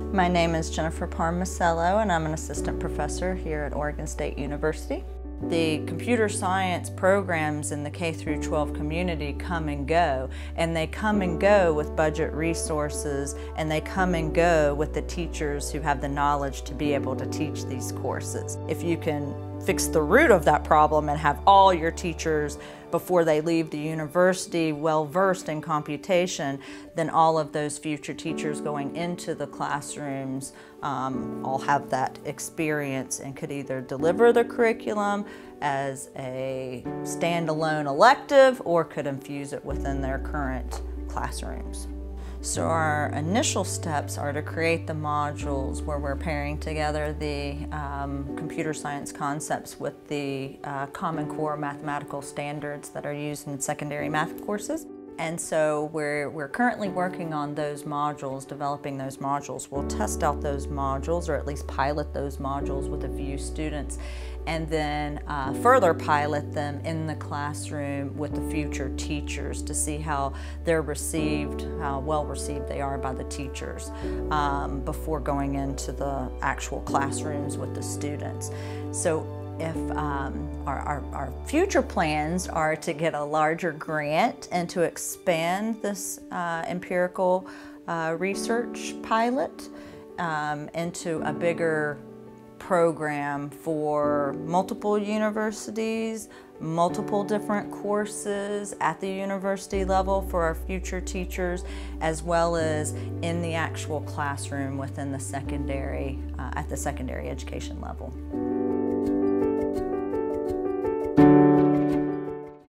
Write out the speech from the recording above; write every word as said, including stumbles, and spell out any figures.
My name is Jennifer Parham-Mocello and I'm an assistant professor here at Oregon State University. The computer science programs in the K through twelve community come and go, and they come and go with budget resources, and they come and go with the teachers who have the knowledge to be able to teach these courses. If you can fix the root of that problem and have all your teachers before they leave the university well versed in computation, then all of those future teachers going into the classrooms um, all have that experience and could either deliver the curriculum as a standalone elective or could infuse it within their current classrooms. So our initial steps are to create the modules where we're pairing together the um, computer science concepts with the uh, Common Core mathematical standards that are used in secondary math courses. And so we're, we're currently working on those modules, developing those modules. We'll test out those modules, or at least pilot those modules with a few students, and then uh, further pilot them in the classroom with the future teachers to see how they're received, how well received they are by the teachers um, before going into the actual classrooms with the students. So if um, our, our, our future plans are to get a larger grant and to expand this uh, empirical uh, research pilot um, into a bigger program for multiple universities, multiple different courses at the university level for our future teachers, as well as in the actual classroom within the secondary, uh, at the secondary education level.